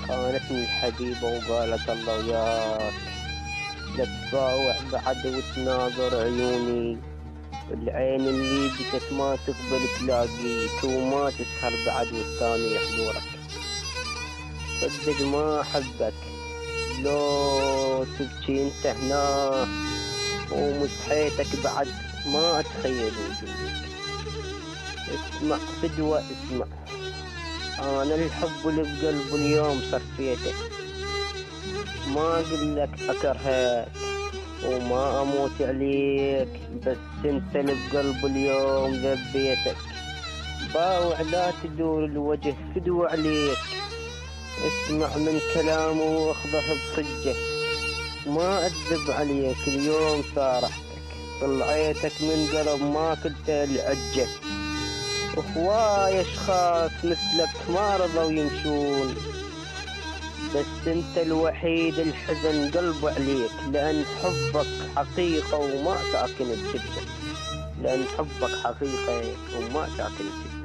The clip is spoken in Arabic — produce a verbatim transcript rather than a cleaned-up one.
خانتني الحبيبة وقالت الله وياك، لا تطاوع بعد وتناظر عيوني، العين اللي بكت ما تقبل تلاقيك، وما تسهر بعد والثاني يحضورك. صدق ما أحبك لو تبكي انت هنا، ومسحيتك بعد ما أتخيل وجودك. اسمع فدوة اسمع، أنا الحب اللي بقلبي اليوم صفيتك، ما أقولك أكرهك وما أموت عليك، بس انت اللي بقلبي اليوم ذبيتك. باوع لا تدور الوجه فدوة عليك، اسمع من كلامه واخذه بصجه، ما أكذب عليك اليوم صارحتك، طلعيتك من قلب ما كنت العجة. اخواي اشخاص مثلك ما رضوا يمشون، بس انت الوحيد الحزن قلبه عليك، لان حبك حقيقة وما ساكن بشدة، لان حبك حقيقة وما ساكن بشدة.